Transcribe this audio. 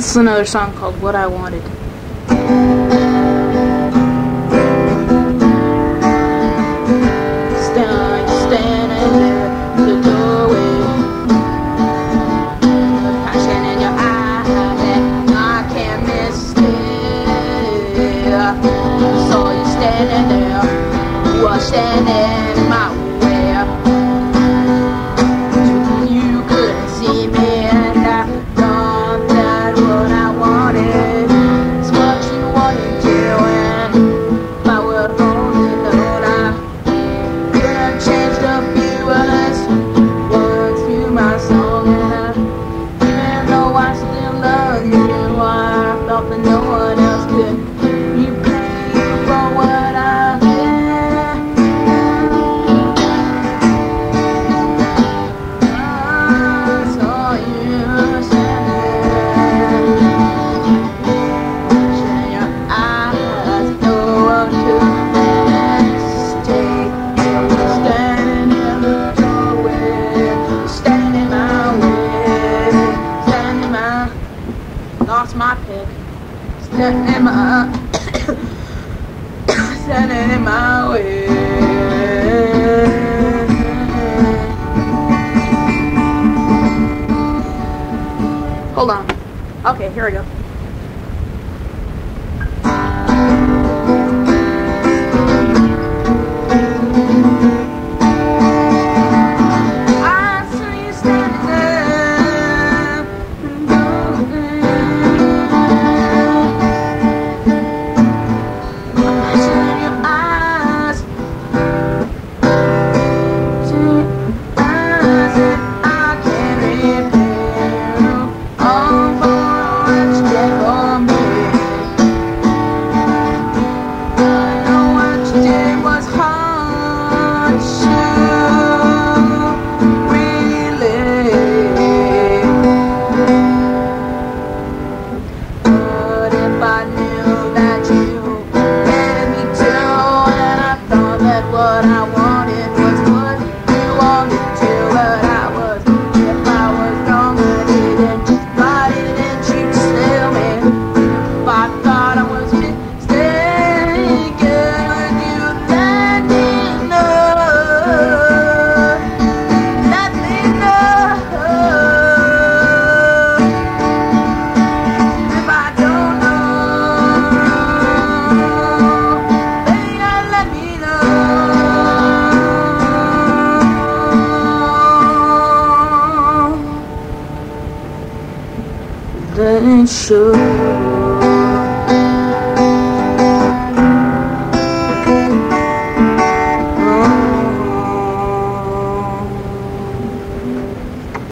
This is another song called What I Wanted. Standing there in the doorway, passion in your eyes, I can't miss it. Saw you standing there, you are standing in my way. You couldn't see me, and I thought that what I wanted is what you wanted to, and my world only known I could have changed a few words to my song, and even though I still love you, I thought that no one else could repay you for what I did. I saw you standing, in your eyes, no one could mistake. Standing in the doorway, standing my way, standing my, lost my pick, standing in my, standing in my way. Hold on. Okay, here we go. I saw you standing there, passion in your eyes, eyes that I can't repay you. All for what you did for me. I know what you did was hard to relate, but if I knew that you hated me too, and I thought that what I wanted was what you wanted to, but I was, if I was wrong, I didn't cheat to sell me. If I thought I was mistaken with you, let me know. Let me know. If I don't know, baby, let me know. Then show.